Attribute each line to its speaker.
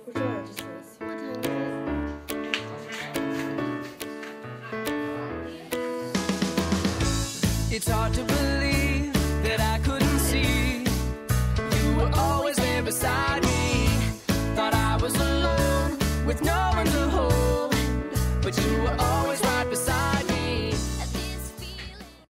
Speaker 1: Puxou antes esse.
Speaker 2: It's hard to believe that I couldn't see. You were always there beside me. Thought I was alone with no one to hold, but you were always